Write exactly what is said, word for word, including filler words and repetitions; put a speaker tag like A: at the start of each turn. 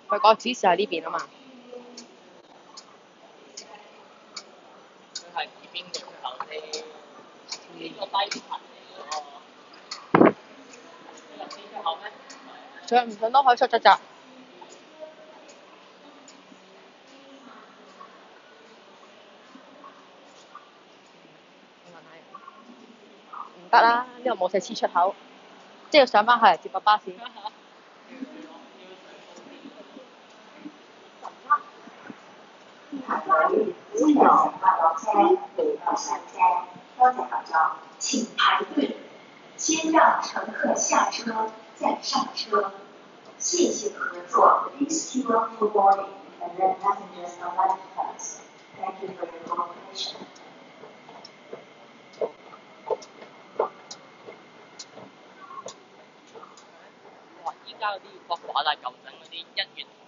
A: 佢個指示喺呢邊啊嘛。
B: 佢係呢邊嘅出口啲呢個低層嚟嘅喎。入邊出口咩？
A: 上唔上都可以出得咋？唔得啦，呢度冇寫 C 出口，即係要上翻去接個巴士。
C: 今有八號車北到下車，多謝合作，請排隊，先讓乘客下車再上車。謝謝合作。Please queue up for boarding and let passengers alight first. Thank you for your cooperation.
B: 哇！依家嗰啲要刮刮啦，舊陣嗰啲一月